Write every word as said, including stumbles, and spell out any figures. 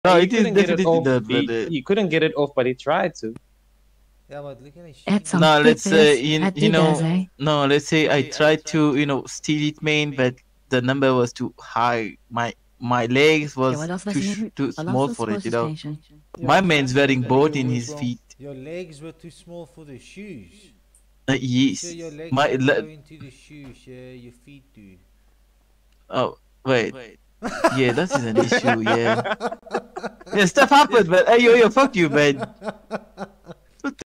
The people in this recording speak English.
No, He it is couldn't get it definitely off. not, He, but uh, he couldn't get it off, but he tried to. Yeah, but look at his Add shit, some man. no, let's say pepper you, at you the know, eh? no, let's say I tried to, you know, steal it, main, but the number was too high. My my legs Ja, maar was dat was too net sh een too A lost small the for it, you police know. station. Yeah, My but man's your, wearing both in his well, feet. your legs were too small for the shoes. Uh, So yes, your legs my don't le go into the shoes, yeah, your feet do. oh wait, yeah, that is an issue. Yeah, yeah, stuff happened, but hey, yo, yo, fuck you, man.